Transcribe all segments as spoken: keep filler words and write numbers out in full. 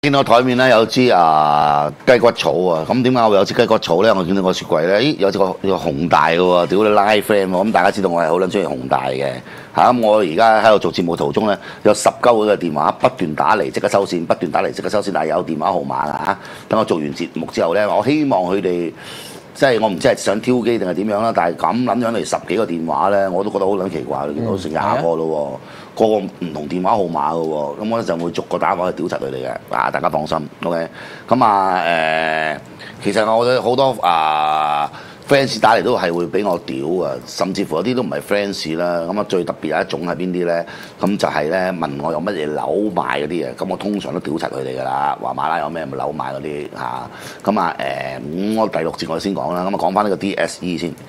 見到台面咧有支啊雞骨草啊，咁點解我會有支雞骨草咧？我見到個雪櫃咧，咦有隻個有紅大嘅喎，屌你拉 friend 喎！咁大家知道我係好撚中意紅大嘅嚇，咁我而家喺度做節目途中咧，有十鳩個電話不斷打嚟，即刻收線，不斷打嚟即刻收線，但係有電話號碼啊嚇。等我做完節目之後咧，我希望佢哋。即係我唔知係想挑機定係點樣啦，但係咁撚樣嚟十幾個電話咧，我都覺得好撚奇怪。見到成廿個咯喎，個個唔同電話號碼嘅喎，咁我就會逐個打電話去屌柒佢哋嘅，啊大家放心 ，OK。咁啊誒，其實我覺得好多啊 fans 打嚟都係會俾我屌啊，甚至乎有啲都唔係 fans 啦。咁啊最特別有一種係邊啲咧？咁就係咧問我有乜嘢樓賣嗰啲嘅，咁我通常都屌柒佢哋㗎啦。話馬拉有咩樓賣嗰啲嚇，咁啊誒，咁、呃、我第六節我先講啦。咁啊講翻呢個 D S E 先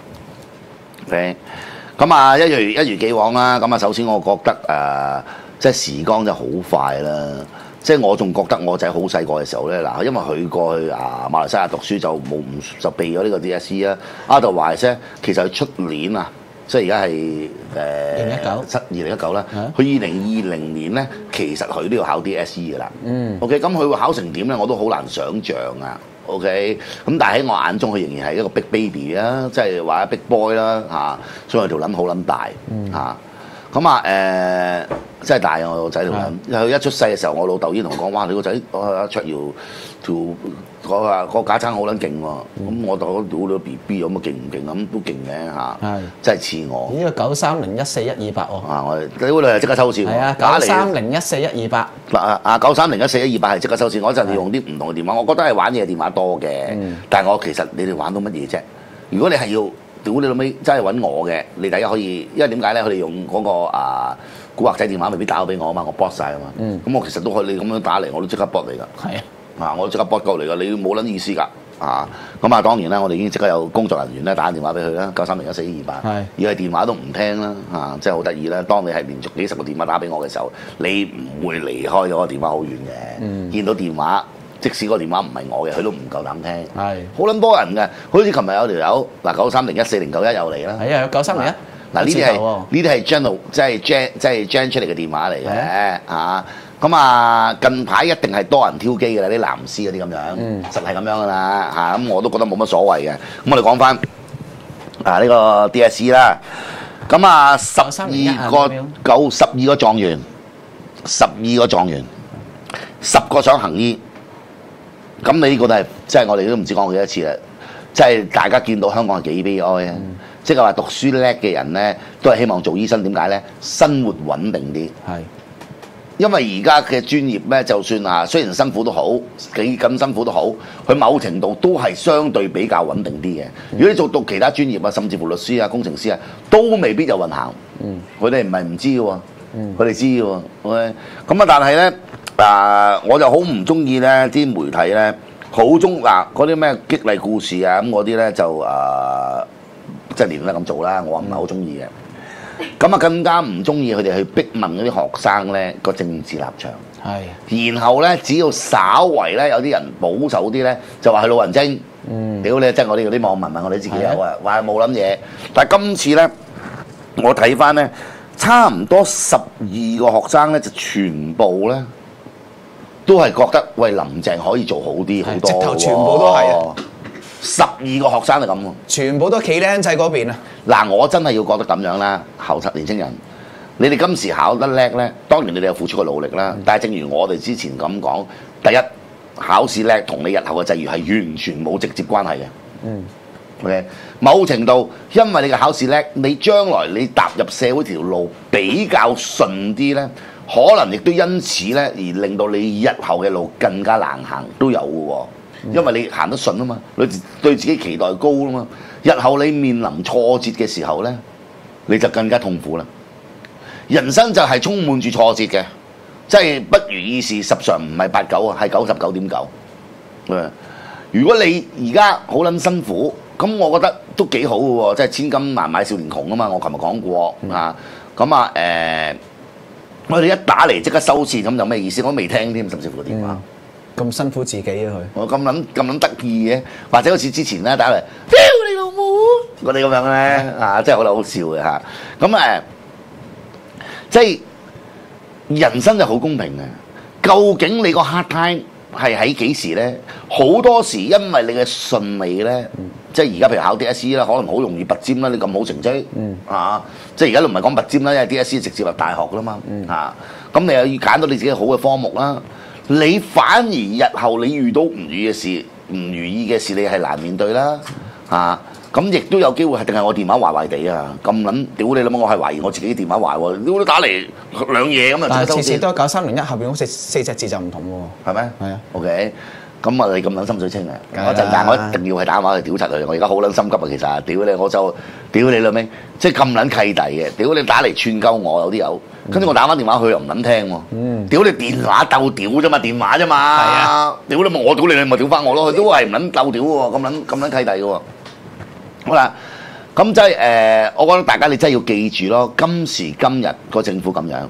，OK。咁啊一如一如既往啦。咁啊首先我覺得誒、呃，即係時光真係好快啦。即係我仲覺得我仔好細個嘅時候咧，嗱，因為佢過去啊馬來西亞讀書就冇唔就避咗呢個 D S E 啦。Otherwise咧，其實佢出年啊，即係而家係誒二零一九七二零一九啦。佢二零二零年咧，其實佢都要考 D S E 㗎啦。嗯。OK，咁佢會考成點咧？我都好難想像啊。OK，咁但係喺我眼中，佢仍然係一個 big baby 啦，即係話 big boy 啦嚇，所以佢條撚好撚大嚇。嗯咁啊誒，真係大啊！我個仔條撚，佢一出世嘅時候，我老豆已經同我講：哇！你個仔阿卓瑤條嗰個個架撐好撚勁喎！咁我就屌你個 B B 咁啊，勁唔勁咁都勁嘅嚇，真係似我。 呢個九三零一四一二八喎。 啊！我屌你係即刻收線。 係啊，九三零一四一二八。 嗱啊啊！九三零一四一二八係即刻收線。我嗰陣用啲唔同嘅電話，我覺得係玩嘢電話多嘅。但係我其實你哋玩到乜嘢啫？如果你係要屌你老尾真係揾我嘅，你第一可以，因為點解咧？佢哋用嗰、那個啊古惑仔電話未必打到俾我啊嘛，我 block 晒啊嘛。咁、嗯、我其實都可以，你咁樣打嚟，我都即刻 block 你㗎。係啊，啊我都即刻 block 過嚟㗎，你冇撚意思㗎。啊，咁啊當年咧，我哋已經即刻有工作人員咧打電話俾佢啦，九三零一四一二八。係，而係電話都唔聽啦，啊，真係好得意啦。當你係連續幾十個電話打俾我嘅時候，你唔會離開咗個電話好遠嘅。嗯、見到電話。即使個電話唔係我嘅，佢都唔夠膽聽。係好撚多人嘅，好似琴日有條友嗱九三零一四零九一又嚟啦。係啊，有九三零一。嗱呢啲係呢啲係 general 即係 gen 即係 gen 出嚟嘅電話嚟嘅嚇。咁啊近排一定係多人挑機嘅啦，啲藍絲嗰啲咁樣，嗯、實係咁樣噶啦嚇。咁我都覺得冇乜所謂嘅。咁我哋講翻啊呢個 D S E 啦。咁啊十二個九十二個狀元，十二個狀元，十個想行醫。咁你呢個都係，即係我哋都唔知講過幾多次啦。即係大家見到香港係幾悲哀啊！嗯、即係話讀書叻嘅人咧，都係希望做醫生。點解咧？生活穩定啲。係是，因為而家嘅專業咧，就算啊，雖然辛苦都好，幾咁辛苦都好，佢某程度都係相對比較穩定啲嘅。嗯、如果你做讀其他專業啊，甚至乎律師啊、工程師啊，都未必有運行。嗯，佢哋唔係唔知嘅喎，佢哋知嘅喎。OK，咁啊，但係咧。啊！我就好唔中意咧，啲媒體咧好中嗱嗰啲咩激勵故事啊咁嗰啲咧就啊，即係連得咁做啦，我唔係好中意嘅。咁啊更加唔中意佢哋去逼問嗰啲學生咧個政治立場。係。然後咧，只要稍為咧有啲人保守啲咧，就話係老人精。嗯。屌你！即係我哋嗰啲網民問我哋自己有啊，話冇諗嘢。但係今次咧，我睇翻咧，差唔多十二個學生咧就全部咧。都係覺得喂林鄭可以做好啲好多，直頭全部都係啊！十二個學生就咁喎，全部都企僆仔嗰邊啊！嗱，我真係要覺得咁樣啦，後生年青人，你哋今時考得叻咧，當然你哋有付出過努力啦。嗯、但係正如我哋之前咁講，第一考試叻同你日後嘅際遇係完全冇直接關係嘅。嗯，OK，某程度因為你嘅考試叻，你將來你踏入社會條路比較順啲咧。可能亦都因此咧，而令到你日後嘅路更加難行都有嘅喎，因為你行得順啊嘛，你對自己期待高啊嘛，日後你面臨挫折嘅時候咧，你就更加痛苦啦。人生就係充滿住挫折嘅，即係不如意事十常唔係八九啊，係九十九點九。誒，如果你而家好撚辛苦，咁我覺得都幾好嘅喎，即係千金難買少年窮啊嘛，我琴日講過啊，咁啊誒。我哋一打嚟即刻收線，咁有咩意思？我都未聽添，甚至乎個電話咁、嗯、辛苦自己啊！佢我咁撚咁撚得意嘅，或者好似之前咧打嚟，屌你老母！我哋咁樣咧啊，真係好撚好笑嘅嚇。咁誒，即係人生就好公平嘅。究竟你個 hard time 係喺幾時咧？好多時因為你嘅順利咧，嗯、即係而家譬如考 D S E 啦，可能好容易拔尖啦。你咁好成績，嗯、啊，即係而家都唔係講拔尖啦，因為 D S E 直接入大學噶啦嘛，嗯、啊，咁你又要揀到你自己好嘅科目啦。你反而日後你遇到唔如意嘅事，唔如意嘅事，你係難面對啦，啊，咁亦都有機會係定係我電話壞壞地啊？咁撚屌你諗，我係懷疑我自己電話壞喎，屌你打嚟兩嘢咁啊！ 但係次次都九三零一後邊好似四隻字就唔同喎， 係咩？ 係啊 ，OK。咁啊，你咁撚心水清啊！ 梗係啦我陣間我一定要係打電話去屌柒佢，我而家好撚心急啊！其實，屌你，我就屌你啦咩？即係咁撚契弟嘅，屌你打嚟串鳩我有啲有，跟住我打翻電話佢又唔撚聽喎。嗯，屌你電話鬥屌啫嘛，電話啫嘛。係啊，屌你咪我屌你，你咪屌翻我咯。佢都係唔撚鬥屌喎，咁撚咁撚契弟嘅喎。好啦，咁即係誒，我覺得大家你真係要記住咯，今時今日個政府咁樣。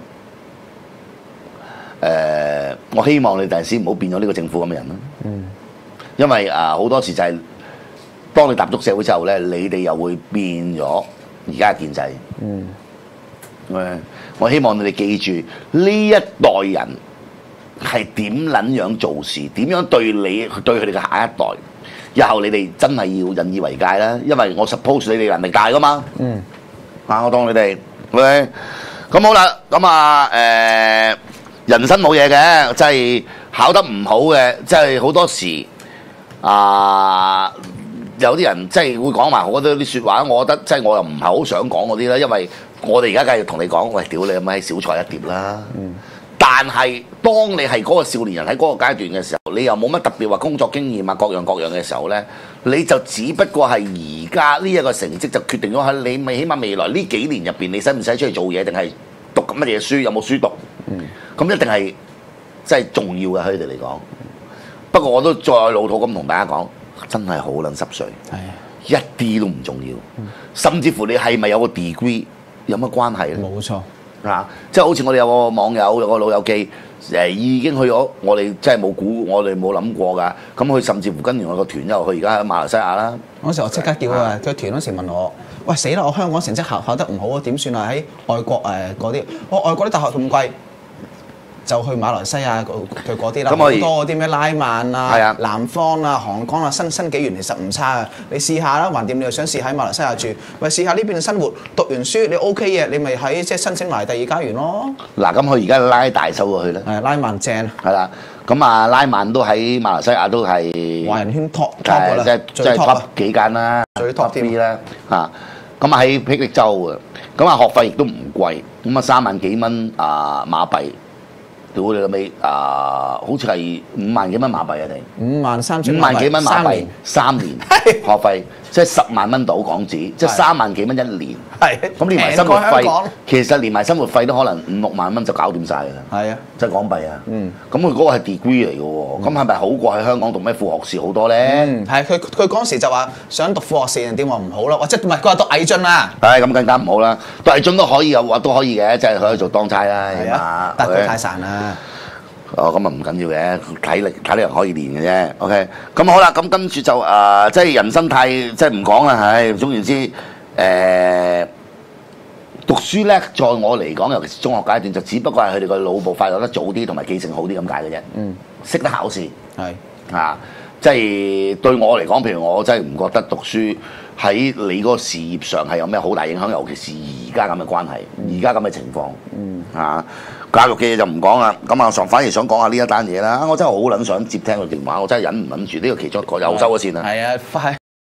誒、呃，我希望你第時唔好變咗呢個政府咁嘅人啦。嗯，因為啊，好、呃、多時就係、是、當你踏足社會之後咧，你哋又會變咗而家嘅建制。嗯，誒，我希望你哋記住呢一代人係點撚樣做事，點樣對你對佢哋嘅下一代，日後你哋真係要引以為戒啦。因為我 suppose 你哋能力大噶嘛。嗯，啊，我當你哋，OK，咁好啦，咁啊，誒、呃。人生冇嘢嘅，即係考得唔好嘅，即係好多時啊，有啲人即係會講埋好多啲説話，我覺得即係我又唔係好想講嗰啲啦，因為我哋而家梗係同你講，喂，屌你咪小菜一碟啦。嗯、但係當你係嗰個少年人喺嗰個階段嘅時候，你又冇乜特別話工作經驗啊，各樣各樣嘅時候咧，你就只不過係而家呢一個成績就決定咗喺你咪起碼未來呢幾年入邊，你使唔使出去做嘢，定係讀緊乜嘢書，有冇書讀？嗯。咁一定係真係重要嘅，喺佢哋嚟講。不過我都再老土咁同大家講，真係好撚濕碎，係啊，一啲都唔重要。嗯、甚至乎你係咪有個 degree 有乜關係咧？冇錯啊！即係好似我哋有個網友有個老友記，誒已經去咗，我哋真係冇估，我哋冇諗過㗎。咁佢甚至乎跟住我個團之後，佢而家喺馬來西亞啦。嗰時我即刻叫啊！佢團嗰時問我：喂，死啦！我香港成績考考得唔好啊，點算啊？喺外國誒嗰啲，我外國啲大學咁貴。就去馬來西亞佢嗰啲啦，好多嗰啲咩拉曼啊、南方啊、韓江啊、新新紀元其實唔差啊！你試下啦，橫掂你又想試喺馬來西亞住，咪試下呢邊嘅生活。讀完書你 OK 嘅，你咪喺即係申請埋第二家園咯。嗱，咁佢而家拉大手過去咧，係拉曼正。係啦，咁啊拉曼都喺馬來西亞都係華人圈 top top 啦，即係即係 top 幾間啦，最 top three啦嚇。咁啊喺霹靂州啊，咁啊學費亦都唔貴，咁啊三萬幾蚊啊馬幣。屌你老味啊！好似係五萬幾蚊馬幣啊！你五萬三千五萬幾蚊馬幣三年學費，即係十萬蚊到港紙，即係三萬幾蚊一年。係咁連埋生活費，其實連埋生活費都可能五六萬蚊就搞掂晒㗎啦。係啊，即係港幣啊。嗯，咁佢嗰個係 degree 嚟㗎喎，咁係咪好過喺香港讀咩副學士好多咧？嗯，係佢佢嗰時就話想讀副學士，點話唔好咯？或者唔係佢話讀毅進啊？係咁更加唔好啦，讀毅進都可以有話都可以嘅，即係佢可以做當差啦，係嘛？但係佢太散啦。哦，咁啊唔緊要嘅，體力體力可以練嘅啫。OK，咁好啦，咁跟住就誒、呃，即係人生態，即係唔講啦。唉，總言之，誒、呃、讀書叻，在我嚟講，尤其是中學階段，就只不過係佢哋個腦部發育得早啲，同埋記性好啲咁解嘅啫。嗯，識得考試係是啊，即係對我嚟講，譬如我真係唔覺得讀書喺你嗰個事業上係有咩好大影響，尤其是而家咁嘅關係，而家咁嘅情況。嗯啊。教育嘅嘢就唔講啦，咁啊，反而想講下呢一單嘢啦。我真係好撚想接聽個電話，我真係忍唔忍住呢個其中一個又收咗線啦。係啊，快！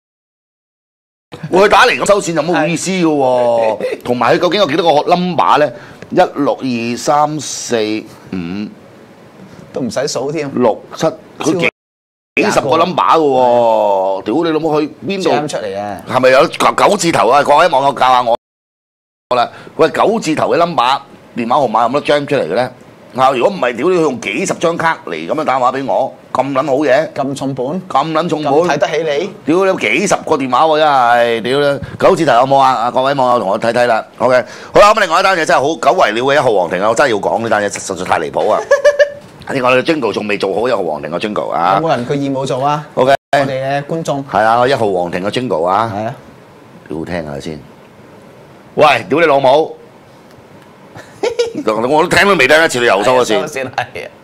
佢打嚟咁收線有冇好意思嘅喎？同埋佢究竟有幾多個 number 咧？一六二三四五都唔使數添。六七佢幾幾十個 number 嘅喎？屌你老母去邊度出嚟啊？係咪有九九字頭啊？各位網友教下我啦。喂，九字頭嘅 number。電話號碼有冇得 jam 出嚟嘅咧？啊，如果唔係，屌你用幾十張卡嚟咁樣打電話俾我，咁撚好嘢？咁重本？咁撚重本？睇得起你？屌你有幾十個電話喎，真係！屌你九字頭有冇啊？啊，各位網友同我睇睇啦。OK，好啦，咁另外一單嘢真係好久違了嘅一號皇庭啊！我真係要講呢單嘢，實在太離譜啊！另外我哋 Jingle 仲未做好一號皇庭嘅 Jingle 啊！有冇人佢義務做啊 ？OK，我哋嘅觀眾係啊，一號皇庭嘅 Jingle 啊！係啊，要聽下先。喂，屌你老母！我都聽都未聽一次，你又收咗線。係啊，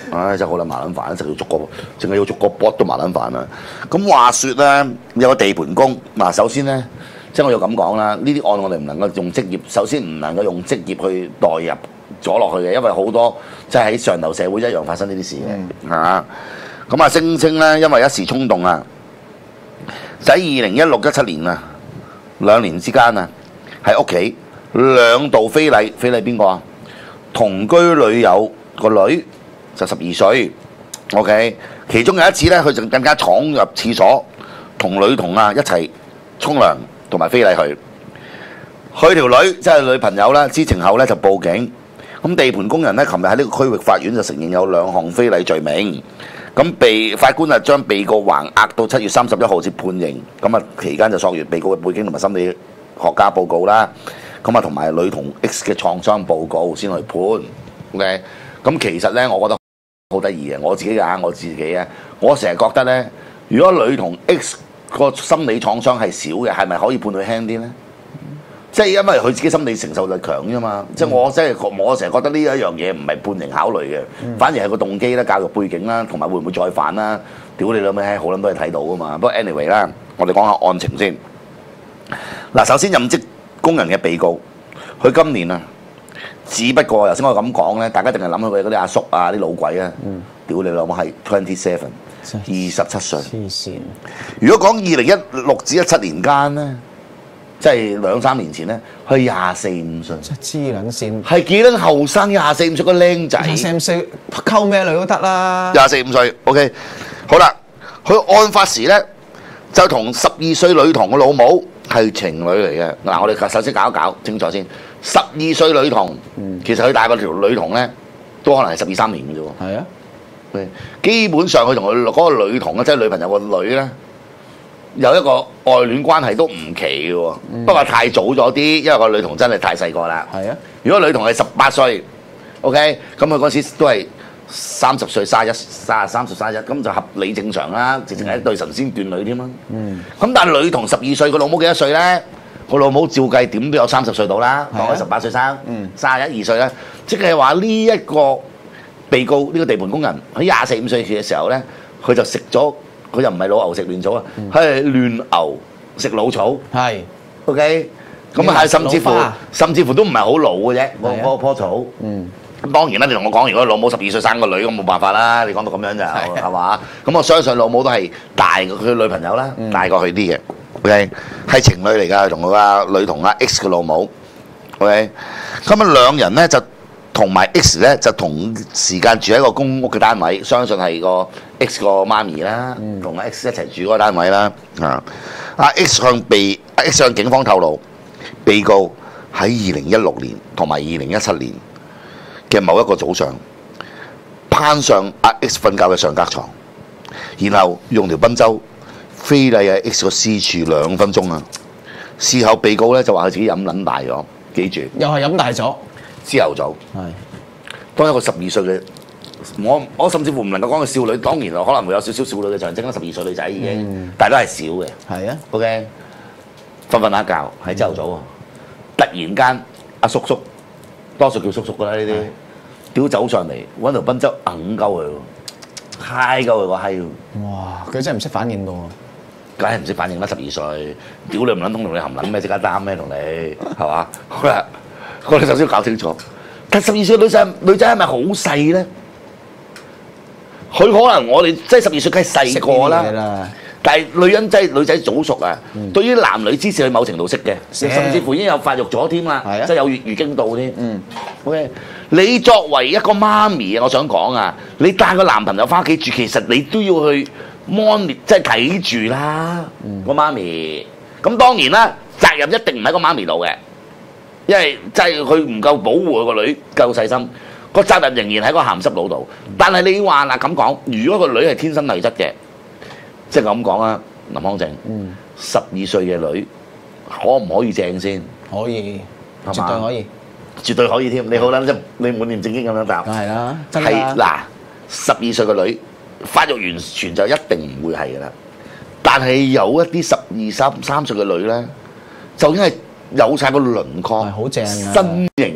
唉，真係好撚麻撚煩，淨係要逐個，淨係要逐個 bot 都麻撚煩啦。咁話說咧，有個地盤工嗱，首先咧，即係我要咁講啦，呢啲案我哋唔能夠用職業，首先唔能夠用職業去代入咗落去嘅，因為好多即係喺上流社會一樣發生呢啲事嘅嚇。咁啊，聲稱咧，因為一時衝動啊，就喺二零一六一七年啊，兩年之間啊，喺屋企兩度非禮，非禮邊個啊？同居女友個女就十二歲 ，OK，其中有一次咧，佢就更加闖入廁所，同女童啊一齊沖涼，同埋非禮佢。佢條女即係女朋友啦，知情後咧就報警。咁地盤工人咧，琴日喺呢個區域法院就承認有兩項非禮罪名。咁被法官啊將被告還押到七月三十一號至判刑。咁啊期間就索閱被告嘅背景同埋心理學家報告啦。咁啊同埋女童 X 嘅創傷報告先去判。OK，咁其實咧，我覺得好得意嘅，我自己啊，我自己啊，我成日覺得咧，如果女童 X 個心理創傷係少嘅，係咪可以判佢輕啲咧？即係因為佢自己心理承受力強啫嘛。即係我即係我成日覺得呢一樣嘢唔係判刑考慮嘅，反而係個動機啦、教育背景啦，同埋會唔會再犯啦？屌你老味，好撚多嘢睇到噶嘛。不過 anyway 啦，我哋講下案情先。嗱，首先任職工人嘅被告，佢今年啊，只不過頭先我咁講咧，大家淨係諗佢嗰啲阿叔啊、啲老鬼啊，屌你老母係 twenty seven， 二十七歲。 黐線！ 如果講二零一六至一七年間咧，即係兩三年前咧，佢廿四五歲， 真係黐撚線， 係幾撚後生？廿四五歲個僆仔， 廿四五歲溝咩女都得啦。 廿四五歲 OK， 好啦，佢案發時咧就同十二歲女童嘅老母係情侶嚟嘅。嗱，我哋首先搞一搞清楚先。十二歲女童，嗯、其實佢大過條女童咧，都可能係十二三年嘅啫喎。 係啊， 基本上佢同佢嗰個女童咧，即係女朋友個女咧，有一個愛戀關係都唔奇嘅喎。嗯、不過太早咗啲，因為個女童真係太細個啦。 係啊， 如果女童係十八歲 ，OK， 咁佢嗰時都係三十歲、卅一、卅三十、卅一，咁就合理正常啦，直情係一對神仙眷侶添啊。嗯。咁但係女童十二歲，個老母幾多歲咧？個老母照計點都有三十歲到啦，當佢十八歲生，卅一二歲咧，即係話呢一個被告呢、呢個地盤工人喺廿四五歲嘅時候咧，佢就食咗，佢又唔係老牛食嫩草啊，佢係嫩牛食老草，係 OK， 咁啊係甚至乎甚至乎都唔係好老嘅啫，嗰嗰棵草。嗯，咁當然啦，你同我講，如果老母十二歲生個女，咁冇辦法啦，你講到咁樣就係嘛？咁我相信老母都係大過佢女朋友啦，大過佢啲嘅。OK， 係情侶嚟㗎，同佢個女同阿 X 嘅老母。OK， 咁啊兩人咧就同埋 X 咧就同時間住喺個公屋嘅單位，相信係個 X 個媽咪啦，同阿 X 一齊住嗰個單位啦。啊，阿 X 向被阿 X 向警方透露，被告喺二零一六年同埋二零一七年嘅某一個早上，攀上阿 X 瞓覺嘅上格床，然後用條賓周非禮啊 X 個私處兩分鐘啊！事後被告咧就話佢自己飲撚大咗，記住又係飲大咗。 朝頭早係當一個十二歲嘅我，我甚至乎唔能夠講佢少女，當然可能會有少少少女嘅象徵啦。十二歲女仔已經，嗯、但係都係少嘅。係啊 ，OK， 瞓瞓下覺喺朝頭早，嗯、突然間阿叔叔，多數叫叔叔㗎啦呢啲，屌走上嚟揾條賓周硬鳩佢喎，嗨鳩佢個閪喎！哇！ 佢真係唔識反應到喎。 梗係唔識反應啦！十二歲，屌你唔撚通同你含撚咩？即刻擔咩同你係嘛？好啦，我哋首先要搞清楚，但十二歲女仔女仔係咪好細咧？佢可能我哋即係十二歲梗係細個啦，但係女人即係女仔早熟啊！嗯、對於男女之事，佢某程度識嘅，甚至乎已經有發育咗添啦，即係有月月經到添。嗯，OK， 你作為一個媽咪啊，我想講啊，你帶個男朋友翻屋企住，其實你都要去。mon 即係睇住啦，個媽咪。咁當然啦，責任一定唔喺個媽咪度嘅，因為即係佢唔夠保護佢個女，夠細心。個責任仍然喺個鹹濕佬度。但係你話嗱咁講，如果個女係天生麗質嘅，即係咁講啊，林康正，十二歲嘅女可唔可以正先？可以，絕對可以，絕對可以添。你好啦，即你滿面正經咁樣答。係啦，係嗱，十二歲嘅女。發育完全就一定唔會係噶啦，但係有一啲十二三三歲嘅女咧，就已經係有晒個輪廓，好正，身形骨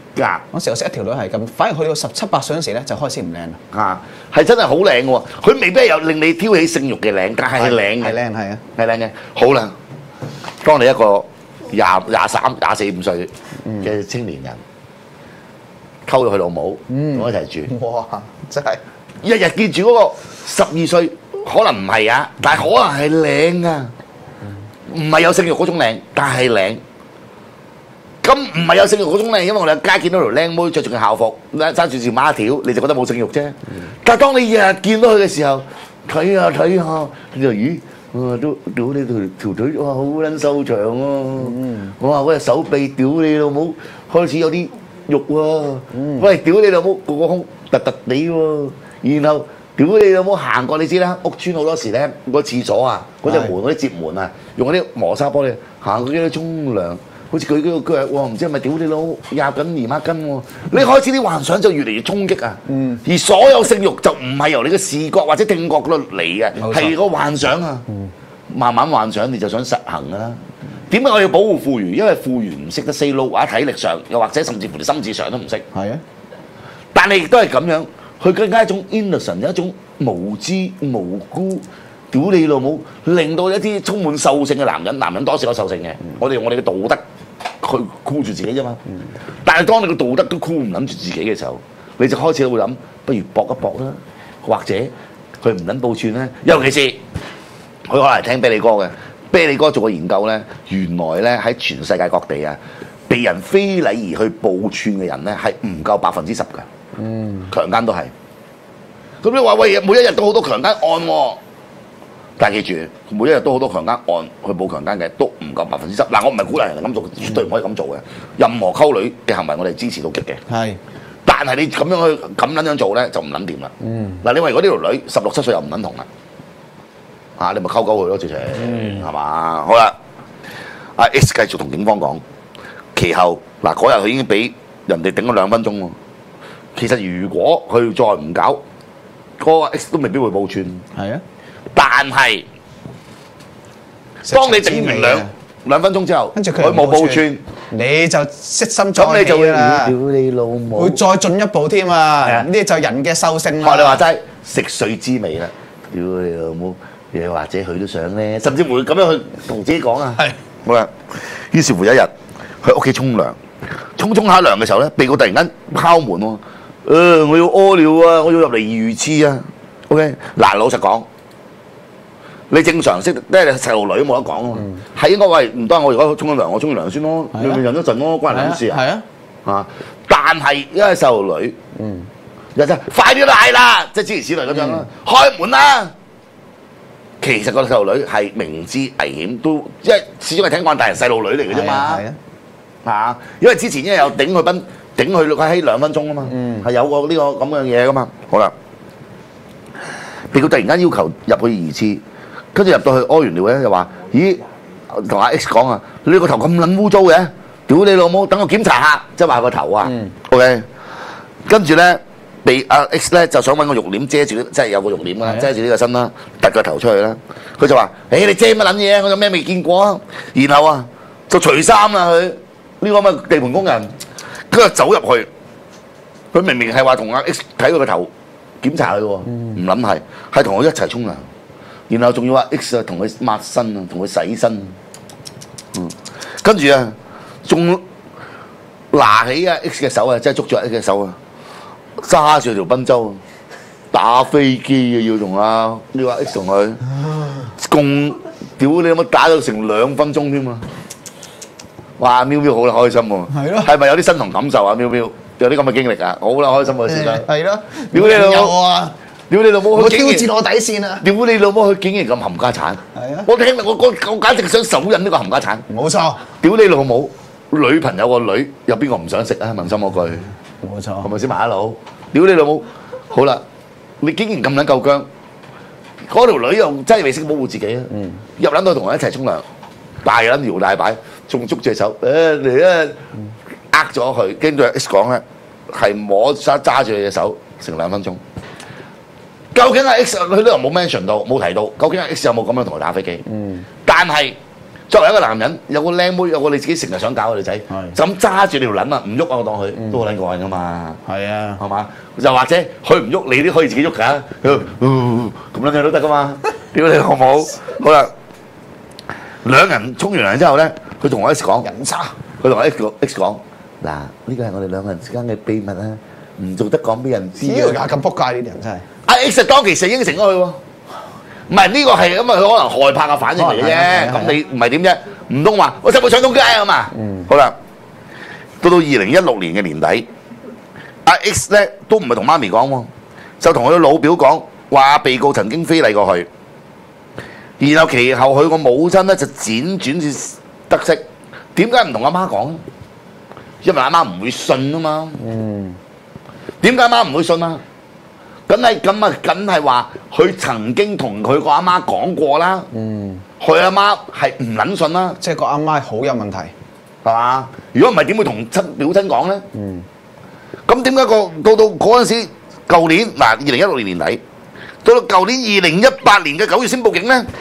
㗎。 嗰時我識一條女係咁，反而去到十七八歲嗰時咧就開始唔靚啦。 啊，係真係好靚嘅喎，佢未必係有令你挑起性慾嘅靚，但係係靚嘅， 係靚係啊， 係靚嘅。好啦，當你一個廿廿三、廿四五歲嘅青年人，溝咗佢老母，同我一齊住， 哇！真係日日見住嗰個十二歲，可能唔係啊，但係可能係靚啊，唔係有性慾嗰種靚，但係靚。咁唔係有性慾嗰種靚，因為我哋喺街見到條靚妹着住件校服，揸住條孖條，你就覺得冇性慾啫。但係當你日日見到佢嘅時候，睇下睇下，你就咦，啊都屌你條條腿哇好撚瘦長喎，我話嗰隻手臂屌你老母，開始有啲肉喎，喂屌你老母個個胸突突地喎，然後屌你老母行過你知啦，屋村好多時咧個廁所啊，嗰隻門嗰啲接門啊，用嗰啲磨砂玻璃行過幾多沖涼。好似佢嗰個腳喎，唔知係咪屌你老壓緊姨媽巾喎？你開始啲幻想就越嚟越衝擊啊！嗯、而所有性慾就唔係由你嘅視覺或者聽覺嗰度嚟嘅，係個幻想啊！嗯、慢慢幻想你就想實行㗎啦。點解我要保護婦孺？因為婦孺唔識得 say no，或者體力上，又或者甚至乎你心智上都唔識。係啊，但係亦都係咁樣，佢更加一種 innocent，一種無知無辜。屌你老母，令到一啲充滿獸性嘅男人，男人多少有獸性嘅，嗯、我哋用我哋嘅道德去箍住自己啫嘛。嗯、但係當你嘅道德都箍唔撚住自己嘅時候，你就開始會諗，不如搏一搏啦，或者佢唔撚報串咧。尤其是佢可能係聽啤梨哥嘅，啤梨哥做過研究咧，原來咧喺全世界各地啊，被人非禮而去報串嘅人咧係唔夠百分之十㗎。嗯，強姦都係。咁你話喂，每一日都好多強姦案喎。但係記住，每一日都好多強姦案去報強姦嘅，都唔夠百分之十。嗱，我唔係鼓勵人哋咁做，絕對唔可以咁做嘅。任何溝女嘅行為，我哋支持到極嘅。係，但係你咁樣去咁撚樣做咧，就唔撚掂啦。嗯。嗱，你話如果呢條女十六七歲又唔撚同啦，啊，你咪溝溝佢咯，直情係嘛？好啦，阿 X 繼續同警方講，其後嗱嗰日佢已經俾人哋頂咗兩分鐘喎。其實如果佢再唔搞，嗰個 X 都未必會報串。係啊。但係，當你整完兩兩分鐘之後，跟住佢冇報串，你就悉心再你就會啦。屌你老母！會再進一步添啊！呢啲就人嘅獸性啦。學你話齋，食髓知味啦！屌你老母！又或者佢都想咧，甚至會咁樣去同自己講啊。係，好啦。於是乎有一日，去屋企沖涼，沖沖下涼嘅時候咧，被告突然間敲門喎。誒，我要屙尿啊！我要入嚟如廁啊 ！OK，嗱，老實講。你正常識，即係細路女都冇得講啊嘛，係、嗯、應該喂唔得，我而家沖緊涼，我沖完涼先咯，你咪忍一陣咯，關人事啊？係啊，啊！但係因為細路女，嗯，又真快啲賴啦，即係諸如此類咁樣啦，嗯、開門啦！其實個細路女係明知危險，都因為始終係聽慣大人細路女嚟嘅啫嘛，係啊，啊！因為之前因為有頂佢賓，頂佢佢喺兩分鐘啊嘛，嗯，係有個呢個咁樣嘢噶嘛，好啦，被告突然間要求入去如廁。跟住入到去屙完尿咧，就話：咦，同阿 X 講啊，你個頭咁撚污糟嘅，屌你老母！等我檢查下，即係話個頭啊。嗯、OK。跟住咧，被阿 X 咧就想揾個肉簾遮住，即係有個肉簾啦，遮住呢個身啦，突個頭出去啦。佢就話：誒、欸，你遮乜撚嘢？我有咩未見過啊？然後啊，就除衫啦佢，呢、這個咁嘅地盤工人，跟住走入去。佢明明係話同阿 X 睇佢個頭檢查佢喎，唔諗係，係同佢一齊沖涼。然後仲要話 X 啊，同佢抹身啊，同佢洗身，嗯，跟住啊，仲拿起啊 X 嘅手啊，即係捉住 X 嘅手啊，揸住條賓州打飛機啊，要同啊呢個 X 同佢共屌你有冇打到成兩分鐘添啊！哇，喵喵好啦，開心喎，係咯，係咪有啲身同感受啊？喵喵有啲咁嘅經歷啊，好啦，開心啊，先生，係咯，屌你老母！屌你老母！佢挑戰我底線啊！屌你老母！佢竟然咁冚家產！係啊！我聽我我我簡直想手印呢個冚家產！冇錯！屌你老母！女朋友個女有邊個唔想食啊？問心嗰句。冇錯。係咪先馬佬？屌你老母！好啦，你竟然咁撚夠薑，嗰條女又真係未識保護自己啊！嗯。入撚到同我一齊沖涼，大撚搖大擺，仲捉隻手，誒嚟啊！呃咗佢，跟住 X 講咧，係摸揸揸住佢隻手成兩分鐘。究竟阿 X 佢呢度冇 mention 到，冇提到，究竟阿 X 有冇咁樣同佢打飛機？嗯。但係作為一個男人，有個靚妹，有個你自己成日想搞嘅女仔， 係就咁揸住條撚啊，唔喐啊，我當佢、 嗯都好撚過癮噶嘛， 係啊， 係嘛？又或者佢唔喐，你都可以自己喐㗎，佢咁樣嘅都得噶嘛？屌你好唔好？好啦，兩人沖完涼之後咧，佢同我 X 講， 人渣， 佢同我 X 講 X 講，嗱呢個係我哋兩個人之間嘅秘密啊，唔做得講俾人知呢個啊。 咁撲街呢啲人真係。 阿 X 當其時應承咗佢喎，唔係呢個係咁啊，佢可能害怕嘅反應嚟嘅係啊係啫。 啊咁你唔係點啫？唔通話我使唔使上中街啊嘛？好啦，到到二零一六年嘅年底，阿 X 咧都唔係同媽咪講喎，就同佢老表講話被告曾經非禮過佢，然後其後佢個母親咧就輾轉至得悉，點解唔同阿媽講？因為阿媽唔會信啊嘛。 嗯， 點解阿媽唔會信啊？梗係咁啊，梗係話佢曾經同佢個阿媽講過啦。 嗯， 佢阿媽係唔撚信啦， 即係個阿媽好有問題。 係嘛？如果唔係點會同親表親講咧？ 嗯， 咁點解個到到嗰陣時，舊年嗱二零一六年年底，到到舊年二零一八年嘅九月先報警咧？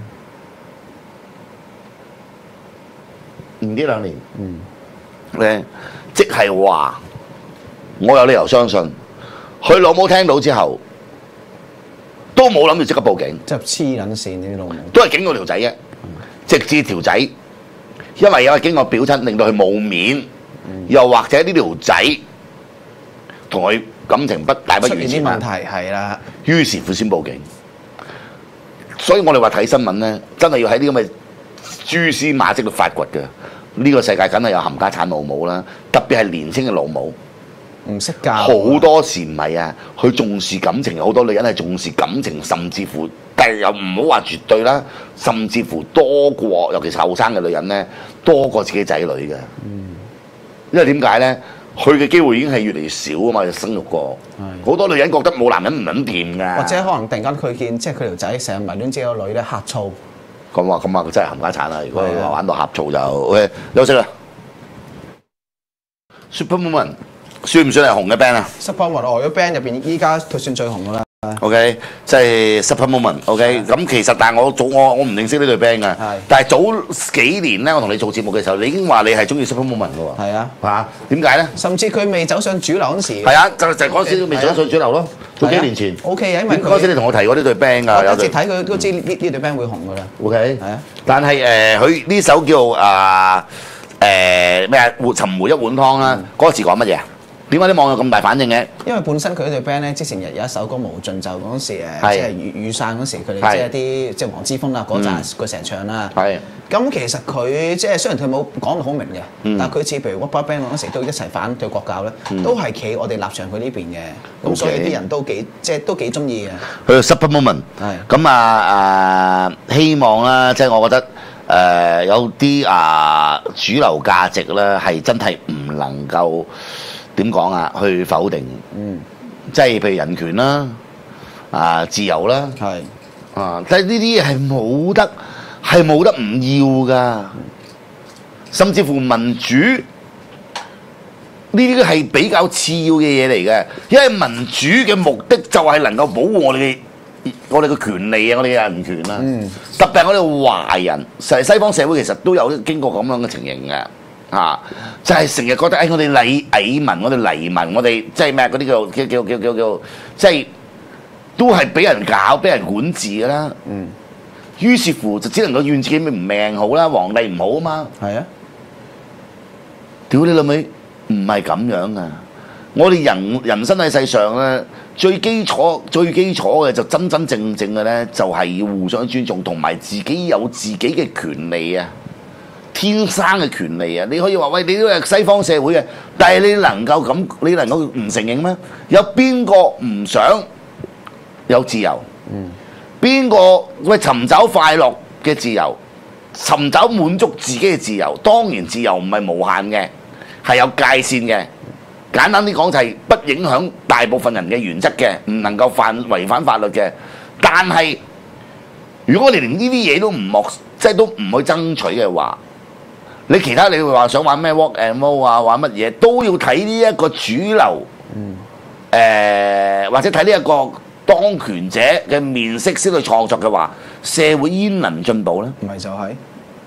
唔知兩年。 嗯， 咧，即係話我有理由相信，佢老母聽到之後，都冇諗住即刻報警， 即係黐撚線呢啲老母。 都係警過條仔啫，直至條仔，因為有經過表親，令到佢冇面，又或者呢條仔同佢感情不大不出如前啦， 現啲問題係啦。 於是乎先報警。所以我哋話睇新聞咧，真係要喺啲咁嘅蛛絲馬跡度發掘嘅。呢、個世界梗係有冚家產老母啦，特別係年輕嘅老母。 唔識教， 好多時唔係啊，佢重視感情，有好多女人係重視感情，甚至乎，但係又唔好話絕對啦，甚至乎多過，尤其是後生嘅女人咧，多過自己仔女嘅。 嗯， 因為點解咧？佢嘅機會已經係越嚟越少啊嘛，生育過。 係好多女人覺得冇男人唔撚掂㗎。 或者可能突然間佢見即係佢條仔成日迷戀自己個女咧，呷醋。 咁話咁啊，佢真係冚家產啦！如果話玩到呷醋就，OK，休息啦。Superwoman 算唔算係紅嘅 band 啊 Super Woman 外咗 band 入邊，依家佢算最紅噶啦。 ？OK，即係 Superwoman。OK，咁其實但係我早我我唔認識呢隊 band 嘅係， 但係早幾年咧，我同你做節目嘅時候，你已經話你係中意 Superwoman 嘅喎。 係啊， 嚇？點解咧？ 甚至佢未走上主流嗰陣時， 係啊，就就嗰陣時都未上上主流咯，早幾年前。 O K 啊，因為點嗰陣時你同我提過呢隊 band 㗎， 我有隊一直睇佢都知呢呢隊 band 會紅噶啦。 OK， 係啊， 但係誒佢呢首叫啊誒咩啊？活尋回一碗湯啦，嗰個詞講乜嘢啊？點解啲網友咁大反應嘅？ 因為本身佢呢隊 band 咧，之前有有一首歌無盡就嗰陣時誒， 係即係雨雨傘嗰時，佢哋係即係啲即係黃之鋒啊嗰陣佢成日唱啦。 係咁其實佢即係雖然佢冇講到好明嘅， 嗯但係佢似譬如 What Band 嗰陣時都一齊反對國教咧，都係企我哋立場佢呢邊嘅。咁 OK 所以啲人都幾即係都幾中意嘅。 佢 Superwoman。 係咁啊啊，希望啦，即係我覺得誒、呃、有啲啊主流價值咧係真係唔能夠點講啊，去否定。 嗯， 即係譬如人權啦、啊自由啦。 係啊！但係呢啲嘢係冇得，係冇得唔要噶，甚至乎民主呢啲係比較次要嘅嘢嚟嘅，因為民主嘅目的就係能夠保護我哋嘅我哋嘅權利啊，我哋嘅人權啊。 嗯特別係我哋華人，成西方社會其實都有經過咁樣嘅情形嘅。啊！就係成日覺得，誒、哎，我哋禮蟻民，我哋黎民，我哋即係咩嗰啲叫叫叫叫叫叫，即係都係俾人搞、俾人管治㗎啦。 嗯， 於是乎就只能夠怨自己唔命好啦，皇帝唔好啊嘛。 係啊， 屌你老味，唔係咁樣啊！我哋人人生喺世上咧，最基礎、最基礎嘅就真真正正嘅咧，就係要互相尊重，同埋自己有自己嘅權利啊！天生嘅權利啊！你可以話喂，你都係西方社會嘅，但係你能夠咁，你能夠唔承認咩？有邊個唔想有自由？ 嗯， 邊個喂尋找快樂嘅自由，尋找滿足自己嘅自由？當然自由唔係無限嘅，係有界線嘅。簡單啲講就係不影響大部分人嘅原則嘅，唔能夠犯違反法律嘅。但係如果你連呢啲嘢都唔莫，即係都唔去爭取嘅話，你其他你會話想玩咩 walk and roll 啊，玩乜嘢都要睇呢一個主流， 嗯， 誒、呃、或者睇呢一個當權者嘅面色先去創作嘅話，社會焉能進步咧？ 咪就係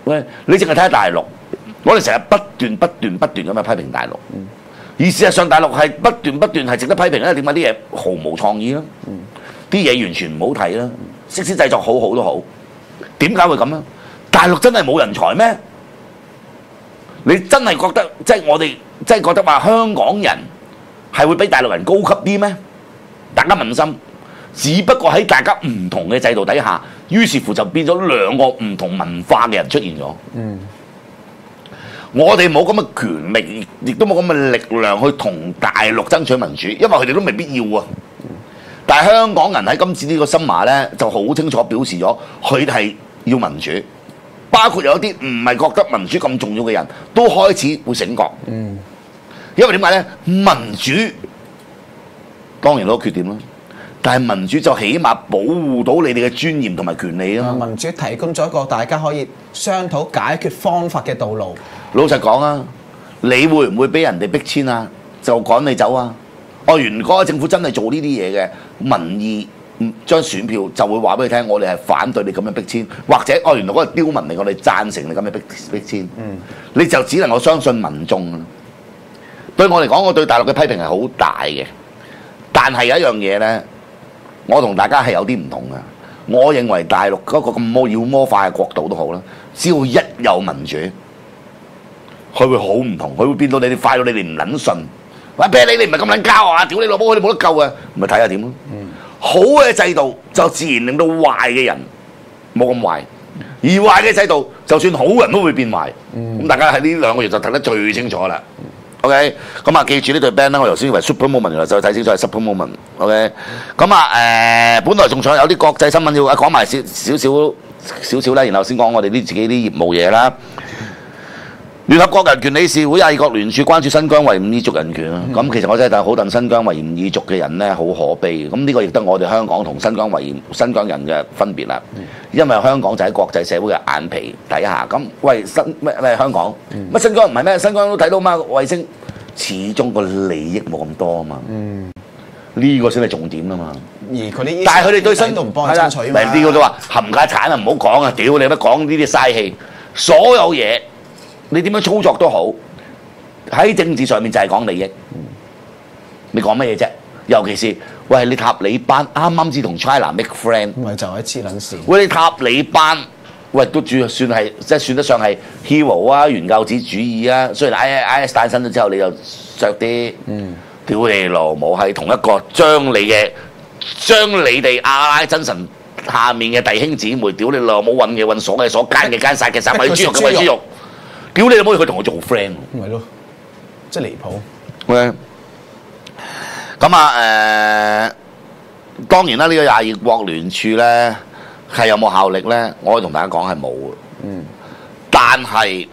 喂，你淨係睇下大陸，我哋成日不斷不斷不斷咁樣批評大陸，而事實上大陸係不斷不斷係值得批評咧。點解啲嘢毫無創意啦？啲嘢完全唔好睇啦，即使製作好好都好，點解會咁啊？大陸真係冇人才咩？你真係覺得即係我哋真係覺得話香港人係會比大陸人高級啲咩？大家問心，只不過喺大家唔同嘅制度底下，於是乎就變咗兩個唔同文化嘅人出現咗。嗯，我哋冇咁嘅權力，亦都冇咁嘅力量去同大陸爭取民主，因為佢哋都未必要啊。但係香港人喺今次呢個新馬咧，就好清楚表示咗，佢係要民主，包括有啲唔係覺得民主咁重要嘅人都開始會醒覺。嗯，因為點解咧？民主當然都有缺點啦，但係民主就起碼保護到你哋嘅尊嚴同埋權利啊嘛。 民主提供咗一個大家可以商討解決方法嘅道路。 老實講啊，你會唔會俾人哋逼遷啊？就趕你走啊？哦，原來政府真係做呢啲嘢嘅，民意將選票就會話俾你聽，我哋係反對你咁樣逼遷，或者哦原來嗰個刁民嚟，我哋贊成你咁樣逼逼遷。嗯，你就只能夠相信民眾啦。對我嚟講，我對大陸嘅批評係好大嘅，但係有一樣嘢咧，我同大家係有啲唔同嘅。我認為大陸嗰個咁魔妖魔化嘅國度都好啦，只要一有民主，佢會好唔同，佢會變到你哋快到你哋唔撚信。話俾你，你唔係咁撚交啊！屌你老母，佢哋冇得救啊！咪睇下點咯。嗯、好嘅制度就自然令到壞嘅人冇咁壞，而壞嘅制度就算好人都會變壞。咁、嗯、大家喺呢兩個月就睇得最清楚啦。OK， 咁啊記住呢隊 band 啦，我頭先以為 Super Moment， 原來就睇清楚係 Super Moment。OK， 咁啊誒，本來仲想有啲國際新聞要講埋少少少少少啦，然後先講我哋啲自己啲業務嘢啦。聯合國人權理事會亞國聯署關注新疆維吾爾族人權啊！咁、嗯、其實我真係好戥新疆維吾爾族嘅人咧，好可悲。咁呢個亦都我哋香港同新疆維新疆人嘅分別啦。嗯、因為香港就喺國際社會嘅眼皮底下。咁喂新咩咩香港乜、嗯、新疆唔係咩？新疆都睇到嘛衛星，始終個利益冇咁多啊嘛。嗯，呢個先係重點啊嘛。 而佢啲但係佢哋對新都唔幫佢爭取嘛。 明啲都話冚家產啊！唔好講啊！屌你乜講呢啲嘥氣，所有嘢。你點樣操作都好，喺政治上面就係講利益。你講乜嘢啫？尤其是喂，你塔利班啱啱至同 China make friend， 咪就係黐撚線。喂， 你塔利班喂都算算係即係算得上係 hero 啊，原教旨主義啊。雖然 I I S 誕生咗之後，你就着啲，嗯，屌你老母係同一個將你嘅將你哋阿拉真神下面嘅弟兄姊妹，屌你老母揾嘅揾，所嘅所，奸嘅奸，殺嘅殺，餵豬肉嘅餵豬肉。屌你老母！佢同我做 friend， 咪咯，即係離譜。 喂，咁啊誒，當然啦，呢、這個廿二國聯署咧係有冇效力咧？我可以同大家講係冇嘅。嗯，但係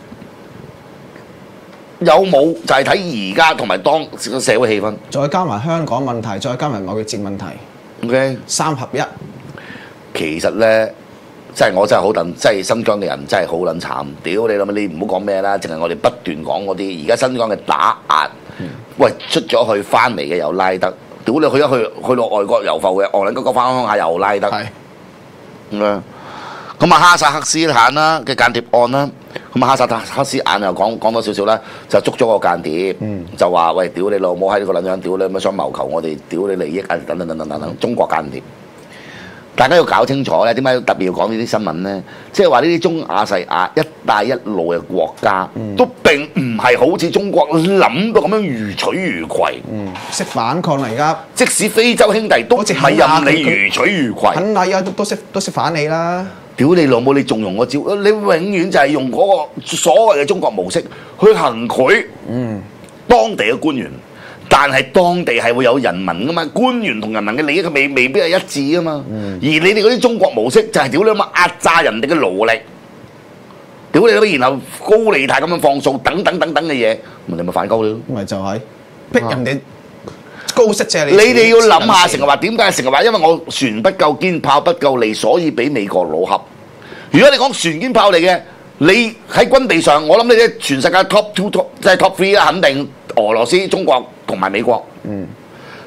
有冇就係睇而家同埋當時個社會氣氛， 再加埋香港問題，再加埋貿易戰問題。 OK， 三合一。 其實咧。真係我真係好戥，真係新疆嘅人真係好撚慘。屌你諗你唔好講咩啦，淨係我哋不斷講嗰啲。而家新疆嘅打壓，嗯、喂出咗去翻嚟嘅又拉得，屌你去咗去去到外國遊埠嘅，戇撚鳩鳩翻鄉下又拉得。係咁啊，咁啊哈薩克斯坦啦嘅間諜案啦，咁啊哈薩克斯坦又講講多少少啦，就捉咗個間諜，嗯、就話喂屌你老母喺呢個撚樣，屌你乜想謀求我哋屌你利益啊等等等等等等，中國間諜。大家要搞清楚咧，點解特別要講呢啲新聞咧？即係話呢啲中亞細亞、一帶一路嘅國家，嗯、都並唔係好似中國諗到咁樣如取如攜。嗯，識反抗啦而家。即使非洲兄弟都係任你如取如攜。 肯亞而家都識都識反你啦。 屌你老母！你仲用個招？你永遠就係用嗰個所謂嘅中國模式去行賄。嗯，當地嘅官員。但係當地係會有人民噶嘛，官員同人民嘅利益佢未未必係一致噶嘛。嗯、而你哋嗰啲中國模式就係屌你媽壓榨人哋嘅勞力，屌你媽，然後高利貸咁樣放數等等等等嘅嘢，咪你咪反高咯。 咪就係逼人哋高息借你。 你哋要諗下，成日話點解？成日話因為我船不夠堅，炮不夠利，所以俾美國佬恰。如果你講船堅炮利嘅，你喺軍備上，我諗你啲全世界 top two top 即係 top three 啦，肯定俄羅斯、中國。同埋美國，嗯，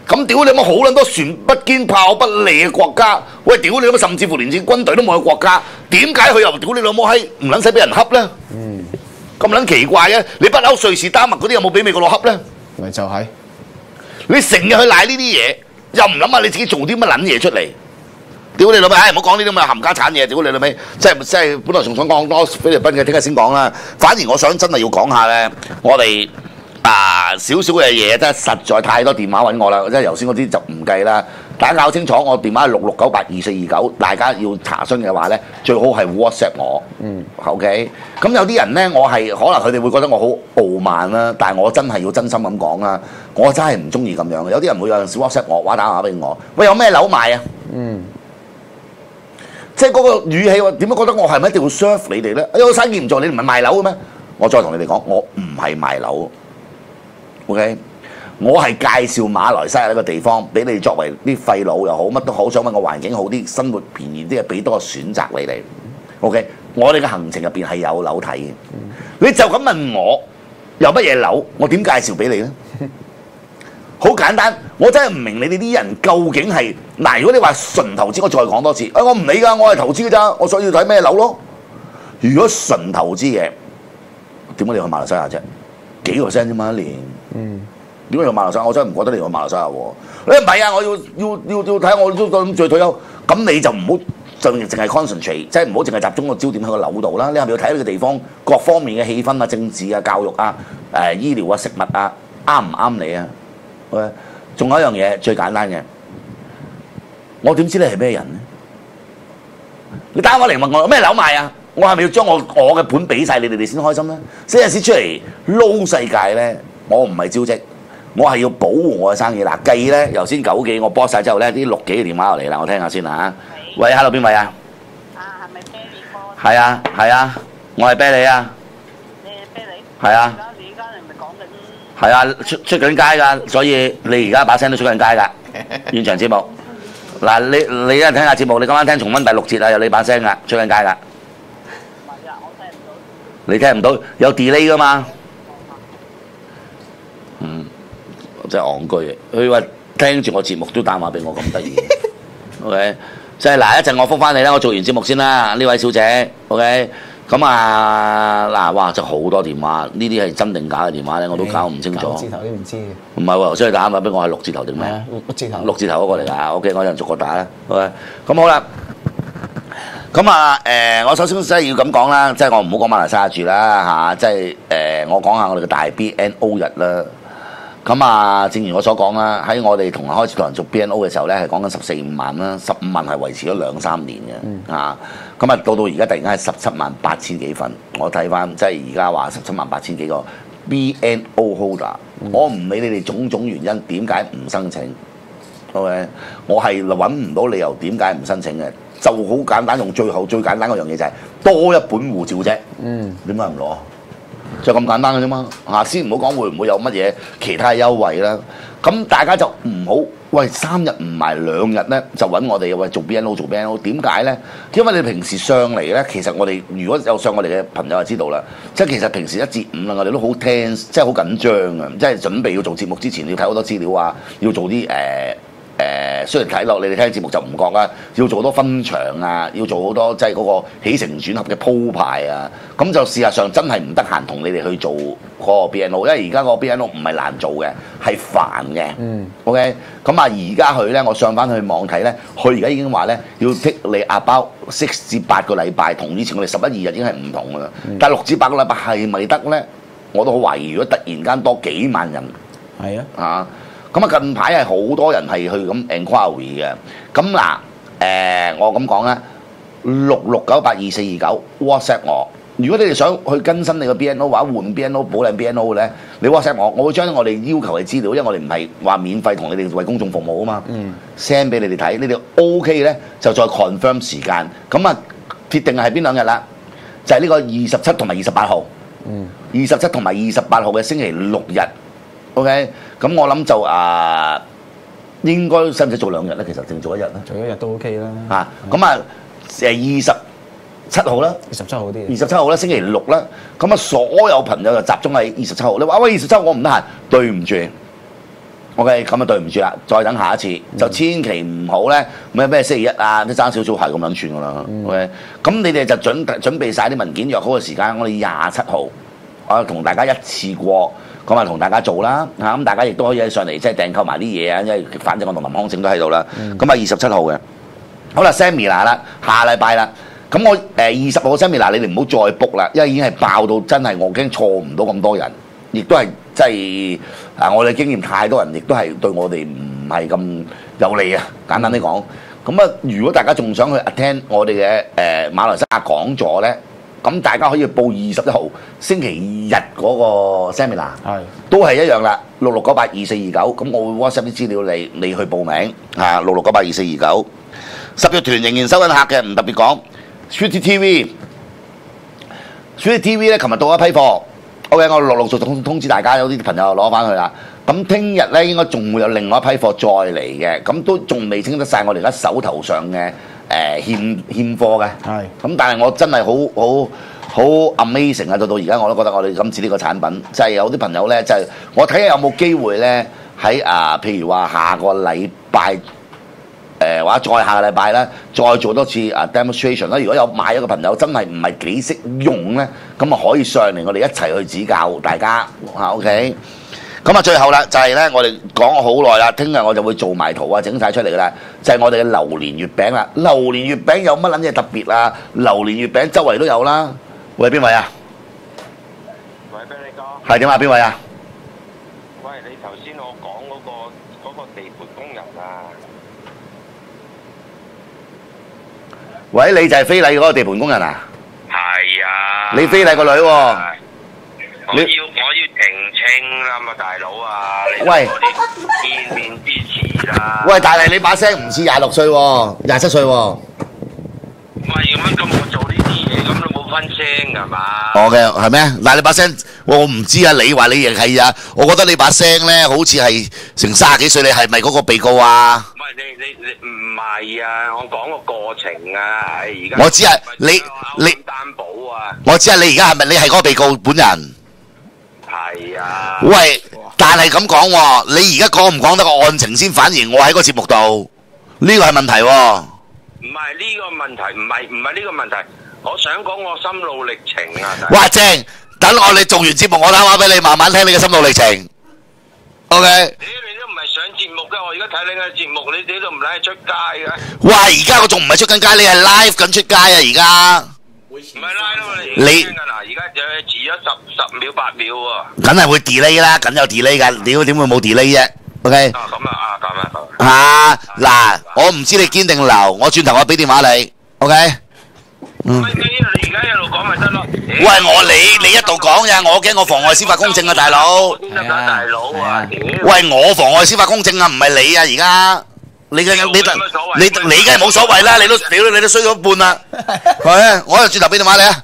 咁屌你乜好撚多船不堅炮不利嘅國家，喂屌你乜甚至乎連支軍隊都冇嘅國家，點解佢又屌你老母閪唔撚使俾人恰咧？嗯，咁撚奇怪嘅，你不嬲瑞士丹麥嗰啲有冇俾美國佬恰咧？ 咪就係、是、 你成日去賴呢啲嘢，又唔諗下你自己做啲乜撚嘢出嚟？屌你老味，唉唔好講呢啲咁嘅冚家產嘢，屌你老味，即係即係本來仲想講多菲律賓嘅，聽日先講啦。反而我想真係要講下咧，我哋啊少少嘅嘢真係實在太多電話揾我啦，即係頭先嗰啲就唔計啦。大家搞清楚，我電話係六六九八二四二九，大家要查詢嘅話咧，最好係 WhatsApp 我。嗯 ，OK。咁有啲人咧，我係可能佢哋會覺得我好傲慢啦，但係我真係要真心咁講啦，我真係唔中意咁樣。有啲人會有陣時 WhatsApp 我，話打電話俾我，喂有咩樓賣啊？嗯。即係嗰個語氣，我點解覺得我係咪一定要 serve 你哋咧？哎呀，生意唔做，你唔係賣樓嘅咩？我再同你哋講，我唔係賣樓 ，OK？我係介紹馬來西亞呢個地方俾你作為啲廢佬又好，乜都好，想揾個環境好啲，生活便宜啲，俾多個選擇你哋 ，OK？我哋嘅行程入邊係有樓睇嘅，你就咁問我有乜嘢樓，我點介紹俾你咧？好簡單，我真係唔明你哋啲人究竟係嗱，如果你話純投資，我再講多次，誒、哎、我唔理㗎，我係投資㗎咋，我想要睇咩樓咯。如果純投資嘅，點解你去馬來西亞啫？幾個 percent 啫嘛一年，嗯，點解去馬來西亞？我真係唔覺得你去馬來西亞喎。你唔係啊，我要要要要睇我都諗住退休，咁你就唔好就淨係 concentrate，即係唔好淨係集中個焦點喺個樓度啦。你係咪要睇呢個地方各方面嘅氣氛啊、政治啊、教育啊、誒、呃、醫療啊、食物啊，啱唔啱你啊？仲有一樣嘢最簡單嘅，我點知你係咩人咧？你打我嚟問我有咩樓賣啊？我係咪要將我我嘅盤俾晒你哋哋先開心咧？即係有時出嚟撈世界咧，我唔係招積，我係要保護我嘅生意。嗱，計咧，頭先九記我播晒之後咧，啲六幾嘅電話落嚟啦，我聽下先啦嚇。喂 ，hello 邊位啊？ 啊，係咪啤梨哥？ 係啊，係啊，我係啤梨啊。 你係啤梨？ 係啊。 而家你而家係咪講緊？ 係啊，出出緊街㗎，所以你而家把聲都出緊街㗎。現場節目，嗱你你而家聽下節目，你今晚聽重溫第六節啊，有你把聲㗎，出緊街㗎。 唔係啊，我聽唔到。 你聽唔到，有 delay 㗎嘛？嗯，真係戇居嘅。佢話聽住我節目都打電話俾我咁得意。OK，即係嗱，一陣我覆翻你啦，我做完節目先啦，呢位小姐。OK。咁啊嗱，哇！就好多電話，呢啲係真定假嘅電話咧，我都搞唔清楚。 六字頭都唔知嘅。 唔係喎，頭先你打電話俾我係六字頭定咩？ 六字頭。 六字頭嗰個嚟㗎。OK，我有人逐個打啦。OK，咁好啦。咁啊誒，我首先真係要咁講啦，即係我唔好講馬來西亞住啦嚇，即係誒，我講下我哋嘅大 B N O 日啦。咁啊，正如我所講啦，喺我哋同開始同人做 B N O 嘅時候咧，係講緊十四五萬啦，十五萬係維持咗兩三年嘅，嗯、啊，咁啊到到而家突然間係十七萬八千幾份，我睇翻即係而家話十七萬八千幾個 B N O holder，、嗯、我唔理你哋種種原因點解唔申請 ，OK， 我係揾唔到理由點解唔申請嘅，就好簡單，用最後最簡單嗰樣嘢就係多一本護照啫，嗯，點解唔攞？就咁簡單嘅啫嘛，嚇先唔好講會唔會有乜嘢其他優惠啦。咁大家就唔好喂三日唔埋兩日咧，就揾我哋喂做 B N O 做 B N O。點解咧？因為你平時上嚟咧，其實我哋如果有上我哋嘅朋友就知道啦。即係其實平時一至五啦，我哋都好 tense，即係好緊張啊！即係準備要做節目之前，要睇好多資料啊，要做啲誒。呃誒、呃、雖然睇落你哋聽節目就唔覺啦，要做好多分場啊，要做好多即係嗰個起承轉合嘅鋪排啊，咁就事實上真係唔得閒同你哋去做嗰個 B N O， 因為而家個 B N O 唔係難做嘅，係煩嘅。嗯。OK，咁啊而家佢咧，我上翻去網睇咧，佢而家已經話咧要剔你阿包六至八個禮拜，同以前我哋十一二日已經係唔同噶啦。嗯、但係六至八個禮拜係咪得咧？我都好懷疑，如果突然間多幾萬人，係啊，啊。咁啊，近排係好多人係去咁 enquiry 嘅。咁嗱，誒我咁講啦，六六九八二四二九 WhatsApp 我。如果你哋想去更新你個 B N O 或者換 B N O 保領 B N O 咧，你 WhatsApp 我，我會將我哋要求嘅資料，因為我哋唔係話免費同你哋為公眾服務啊嘛。嗯。send 俾你哋睇，你哋 OK 咧就再 confirm 時間。咁啊，決定係邊兩日啦？就係、是、呢個二十七同埋二十八號。嗯。二十七同埋二十八號嘅星期六日。OK，咁我諗就啊，應該使唔使做兩日咧？其實淨做一日咧， 做一日都 OK 啦。 啊，咁啊，誒二十七號啦， 二十七號啲， 二十七號啦，星期六啦。咁啊，所有朋友就集中喺二十七號。你話喂，二十七號我唔得閒，對唔住， OK， 咁啊對唔住啦，再等下一次，就千祈唔好咧咩咩星期一啊，都爭少少係咁樣算噶啦。OK，咁你哋就準準備晒啲文件，約好個時間，我哋廿七號，我同大家一次過咁啊，同大家做啦嚇，咁大家亦都可以上嚟即係訂購埋啲嘢啊，因為反正我同林康正都喺度啦。咁啊二十七號嘅，好啦 Seminar 啦，下禮拜啦。咁我誒二十號 Seminar 你哋唔好再 book 啦，因為已經係爆到真係我驚錯唔到咁多人，亦都係即係啊我哋經驗太多人，亦都係對我哋唔係咁有利啊。簡單啲講，咁啊如果大家仲想去 attend 我哋嘅誒馬來西亞講座咧，咁大家可以報二十一號星期日嗰個 Seminar， 係都係一樣啦，六六九八二四二九，咁我會 WhatsApp 啲資料你，你去報名啊，六六九八二四二九。十月團仍然收緊客嘅，唔特別講。Sweety T V，Sweety T V 咧，琴日到一批貨 ，OK， 我陸陸續續通通知大家，有啲朋友攞翻去啦。咁聽日咧應該仲會有另外一批貨再嚟嘅，咁都仲未清得晒我哋而家手頭上嘅誒、呃、欠欠貨嘅。係。咁但係我真係好好好 amazing 啊！到到而家我都覺得我哋今次呢個產品，就係、是、有啲朋友咧，就係、是、我睇下有冇機會咧喺啊，譬如話下個禮拜。誒或者再下個禮拜咧，再做多次啊 demonstration 啦。如果有買一個朋友真係唔係幾識用咧，咁啊可以上嚟我哋一齊去指教大家嚇 OK。咁啊最後啦，就係咧我哋講咗好耐啦，聽日我就會做埋圖啊，整晒出嚟噶啦，就係、是、我哋嘅榴蓮月餅啦。榴蓮月餅有乜撚嘢特別啊？榴蓮月餅周圍都有啦。喂，邊位啊？ 喂，俾你講。 係點啊？邊位啊？ 喂，你頭先我講嗰、那個嗰、那個地盤工人啊。 喂，你就係非禮嗰個地盤工人啊？ 係啊。 你非禮個女喎、哦？ 我要我要澄清啦嘛，大佬啊！你喂， 我哋見面之詞啦。 喂，但係你把聲唔似廿六歲喎，廿七歲喎。 喂，咁樣咁我做呢啲嘢，咁都冇分聲係嘛？ 哦嘅係咩？嗱，你把聲我唔知啊，你話你亦係啊，我覺得你把聲咧好似係成三十幾歲，你係咪嗰個被告啊？ 唔係你你你唔係啊！我講個過程啊，唉而家我知啊，你你擔保啊！ 我知啊，你而家係咪你係嗰個被告本人？ 係啊。 喂，但係咁講喎，你而家講唔講得個案情先？反而我喺個節目度，呢個係問題喎。 唔係呢個問題，唔係唔係呢個問題。我想講我心路歷程啊！ 哇，正！等我哋做完節目，我打話俾你，慢慢聽你嘅心路歷程。O K。 你你都唔係上節目㗎，我而家睇你嘅節目，你你都唔撚出街嘅。 哇！而家我仲唔係出緊街，你係 live 緊出街啊！而家。 唔係 live 咯，你。 你。 嗱，而家就遲咗十十秒八秒喎。 梗係會 delay 啦，梗有 delay 㗎，屌點會冇 delay 啫 ？OK。 啊咁啊啊咁啊。 嚇嗱，我唔知你堅定留，我轉頭我俾電話你 ，OK？ 嗯。你你而家一路講咪得咯？ 喂，我你你一度講呀，我驚我妨礙司法公正啊，大佬。 得㗎，大佬啊！ 喂，我妨礙司法公正啊，唔係你啊，而家你嘅你你你梗係冇所謂啦，你都屌你都衰咗一半啦。係，我又轉頭俾電話你啊。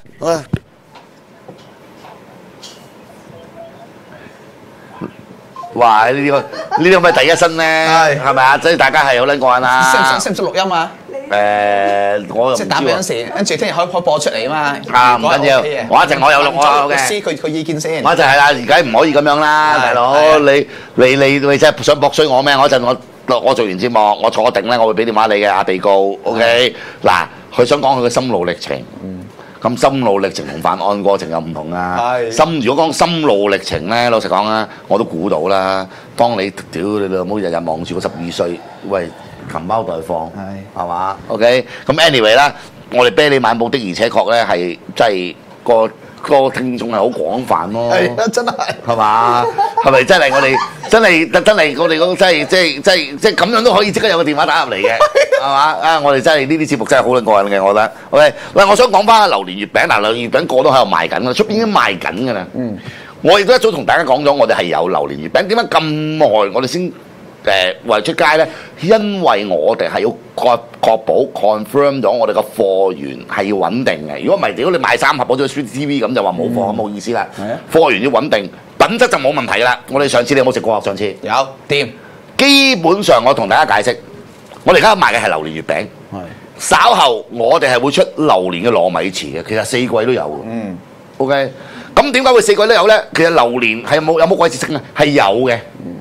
哇！呢啲個呢啲咁嘅第一身咧，係咪啊？即係大家係好撚過癮啊！ 識唔識識唔識錄音啊？ 誒，我又唔知喎。 即係打俾嗰陣時，跟住聽日可以可以播出嚟啊嘛。 啊，唔緊要，我一陣我有錄我有嘅。 律師佢佢意見先。 我一陣係啦，而家唔可以咁樣啦，大佬，你你你你真係想駁衰我咩？我一陣我我做完節目，我坐定咧，我會俾電話你嘅阿被告 ，OK？嗱，佢想講佢嘅心路歷程。咁心路歷程同犯案過程又唔同啊！心如果講心路歷程咧，老實講啊，我都估到啦。當你屌你老母日日望住個十二歲，喂擒貓待放，係係嘛 ？OK，咁 anyway 啦，我哋啤梨晚報的而且確咧係即係個個聽眾係好廣泛咯。 係啊，真係係嘛？係咪真係我哋真係真係我哋講真係即係即係即係咁樣都可以即刻有個電話打入嚟嘅？係嘛？啊！我哋真係呢啲節目真係好撚過癮嘅，我覺得。OK，喂，我想講翻榴蓮月餅嗱，榴蓮月餅個都喺度賣緊㗎，出邊已經賣緊㗎啦。嗯，我亦都一早同大家講咗，我哋係有榴蓮月餅。點解咁耐我哋先誒為出街咧？因為我哋係要確確保 confirm 咗我哋個貨源係要穩定嘅。如果唔係，如果你賣三盒好似 Sweety T V 咁，就話冇貨，冇意思啦。係啊，貨源要穩定，品質就冇問題啦。我哋上次你有冇食過？上次有掂。 基本上我同大家解釋。我哋而家賣嘅係榴蓮月餅，稍後我哋係會出榴蓮嘅糯米糍嘅，其實四季都有嘅。嗯 ，OK，咁點解會四季都有咧？其實榴蓮係冇有冇季節性啊？係有嘅。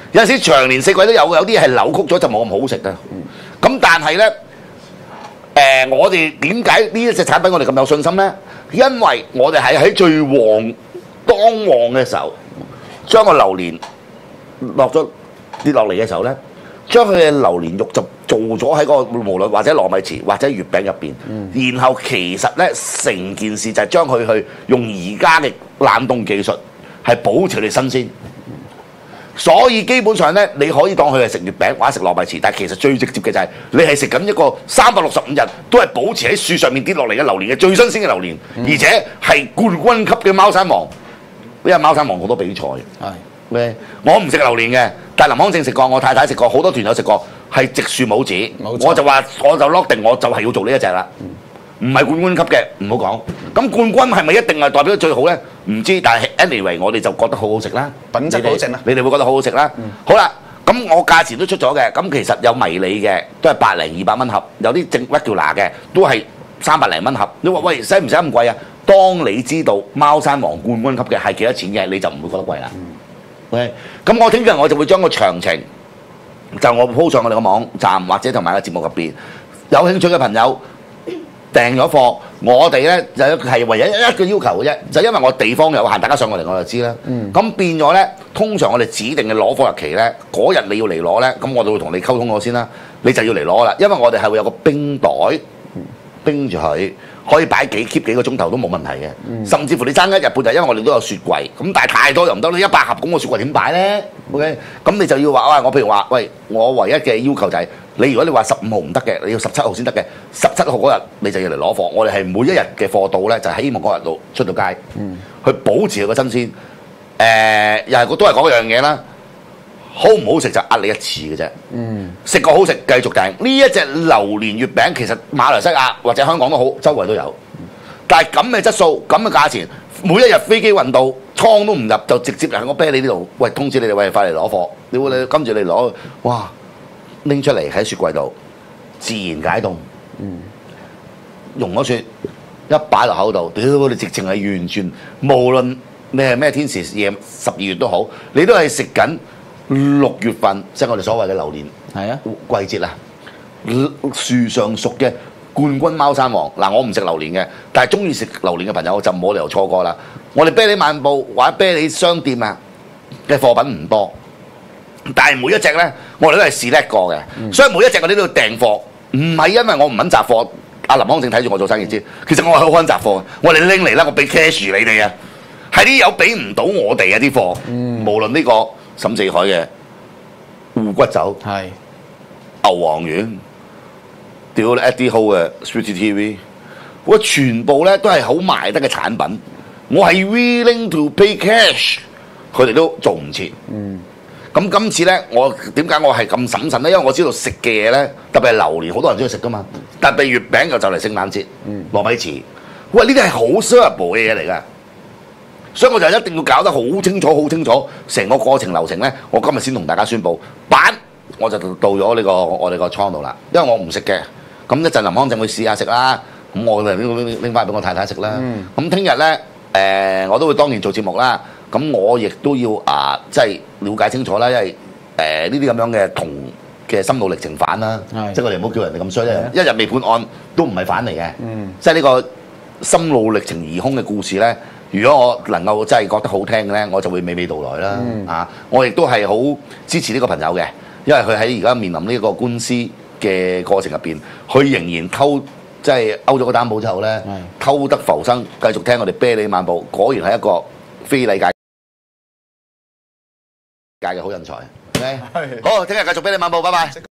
有陣時長年四季都有，有啲係扭曲咗就冇咁好食嘅。咁但係咧，誒、我哋點解呢一隻產品我哋咁有信心咧？因為我哋係喺最旺當旺嘅時候，將個榴蓮落咗跌落嚟嘅時候咧，將佢嘅榴蓮肉就做咗喺個無論或者糯米糍或者月餅入邊，嗯、然後其實咧成件事就係將佢去用而家嘅冷凍技術係保持你新鮮。所以基本上咧，你可以當佢係食月餅或者食糯米糍，但係其實最直接嘅就係你係食緊一個三百六十五日都係保持喺樹上面跌落嚟嘅榴蓮嘅最新鮮嘅榴蓮，嗯、而且係冠軍級嘅貓山王。因為貓山王好多比賽，係咩？我唔食榴蓮嘅，但係林康正食過，我太太食過，好多團友食過，係直樹母子。我就話我就 lock 定，我就係要做呢一隻啦。唔係冠軍級嘅，唔好講。咁冠軍係咪一定係代表最好咧？唔知，但係 anyway 我哋就覺得好好食啦， 品質保證啦。 你哋會覺得好好食啦。嗯、好啦，咁我價錢都出咗嘅，咁其實有迷你嘅都係百零二百蚊盒，有啲正 regular 嘅都係三百零蚊盒。你話喂，使唔使咁貴啊？當你知道貓山王冠軍級嘅係幾多錢嘅，你就唔會覺得貴啦。OK，咁我聽日我就會將個詳情就我 po 上我哋個網站或者同埋個節目入邊，有興趣嘅朋友訂咗貨，我哋咧就係唯一一個要求嘅啫，就因為我地方有限，大家上過嚟我就知啦。咁、嗯、變咗咧，通常我哋指定嘅攞貨日期咧，嗰日你要嚟攞咧，咁我就會同你溝通咗先啦，你就要嚟攞啦，因為我哋係會有個冰袋冰住佢。可以擺幾 keep 幾個鐘頭都冇問題嘅，嗯、甚至乎你爭一日半日，因為我哋都有雪櫃，咁但係太多又唔得，你一百盒咁個雪櫃點擺咧 ？OK，咁你就要話，喂，我譬如話，喂，我唯一嘅要求就係、是，你如果你話十五號唔得嘅，你要十七號先得嘅，十七號嗰日你就要嚟攞貨，我哋係每一日嘅貨到咧，就係、希望嗰日度出到街，嗯、去保持佢個新鮮。誒、呃，又係都係講一樣嘢啦。好唔好食就呃你一次嘅啫，食過好食繼續訂。呢一隻榴蓮月餅其實馬來西亞或者香港都好，周圍都有。但係咁嘅質素、咁嘅價錢，每一日飛機運到倉都唔入，就直接喺我啤你呢度，喂，通知你哋喂，快嚟攞貨。你會你跟住你攞，哇拎出嚟喺雪櫃度自然解凍，溶咗雪一擺落口度，屌你直情係完全無論你係咩天時夜十二月都好，你都係食緊。六月份即係我哋所謂嘅榴蓮，係啊季節啊，樹上熟嘅冠軍貓山王嗱，我唔食榴蓮嘅，但係中意食榴蓮嘅朋友就冇理由錯過啦。我哋啤梨漫步或者啤梨商店啊嘅貨品唔多，但係每一隻咧我哋都係試叻過嘅，嗯、所以每一隻我哋都要訂貨，唔係因為我唔肯集貨。阿林康正睇住我做生意知，其實我係好肯集貨，我哋拎嚟啦，我俾 cash 你哋啊，係啲友俾唔到我哋啊啲貨，嗯、無論呢、呢個。沈四海嘅護骨酒，係是牛黃丸，屌你 Eddie Ho 嘅 Street T V， 我全部咧都係好賣得嘅產品，我係 willing to pay cash， 佢哋都做唔切。嗯，咁今次咧，我點解我係咁審慎咧？因為我知道食嘅嘢咧，特別係榴蓮，好多人中意食噶嘛。特別月餅又就嚟聖誕節，嗯、糯米糍，喂，呢啲係好 servable 嘅嘢嚟㗎。所以我就一定要搞得好清楚、好清楚成個過程流程咧。我今日先同大家宣佈，板我就到咗呢個我哋個倉度啦。因為我唔食嘅，咁一陣林康正會試下食啦。咁我就拎拎翻俾我太太食啦。咁聽日咧，誒我都會當然做節目啦。咁我亦都要啊，即係了解清楚啦。因為誒呢啲咁樣嘅同嘅心路歷程犯啦，即係我哋唔好叫人哋咁衰咧。一日未判案都唔係犯嚟嘅。即係呢個心路歷程疑兇嘅故事咧。如果我能夠真係覺得好聽嘅咧，我就會娓娓道來啦。嗯、啊，我亦都係好支持呢個朋友嘅，因為佢喺而家面臨呢個官司嘅過程入邊，佢仍然偷即係勾咗個擔保之後咧，是偷得浮生，繼續聽我哋啤梨漫步，果然係一個非禮界界嘅好人才。Okay? 是好，聽日繼續啤梨漫步，拜拜。